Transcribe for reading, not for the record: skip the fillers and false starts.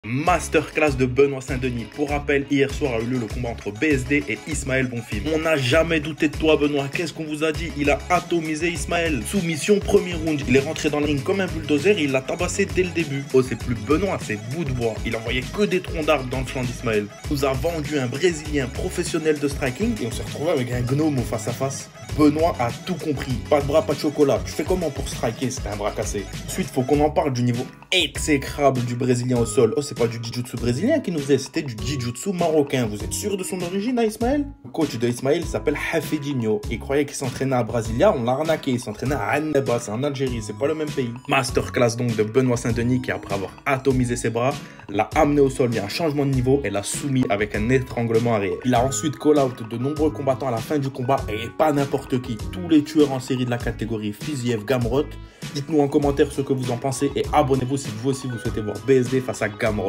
Masterclass de Benoît Saint-Denis. Pour rappel, hier soir a eu lieu le combat entre BSD et Ismaël Bonfim. On n'a jamais douté de toi, Benoît. Qu'est-ce qu'on vous a dit? Il a atomisé Ismaël. Soumission, premier round. Il est rentré dans le ring comme un bulldozer et il l'a tabassé dès le début. Oh, c'est plus Benoît, c'est bout de bois. Il envoyait que des troncs d'arbres dans le flanc d'Ismaël. Il nous a vendu un Brésilien professionnel de striking et on s'est retrouvé avec un gnome au face-à-face. Benoît a tout compris. Pas de bras, pas de chocolat. Tu fais comment pour striker? C'était un bras cassé. Ensuite, faut qu'on en parle du niveau exécrable du Brésilien au sol. Oh, c'est pas du jiu-jitsu brésilien qui nous faisait, c'était du jiu-jitsu marocain. Vous êtes sûr de son origine, hein, Ismaël? Le coach de Ismaël s'appelle Hafidinho. Il croyait qu'il s'entraînait à Brasilia, on l'a arnaqué. Il s'entraînait à Annaba, c'est en Algérie, c'est pas le même pays. Masterclass donc de Benoît Saint-Denis qui, après avoir atomisé ses bras, l'a amené au sol. Il y a un changement de niveau et l'a soumis avec un étranglement arrière. Il a ensuite call-out de nombreux combattants à la fin du combat et pas n'importe qui. Tous les tueurs en série de la catégorie Fiziev, Gamrot. Dites-nous en commentaire ce que vous en pensez et abonnez-vous si vous aussi vous souhaitez voir BSD face à Gamrot.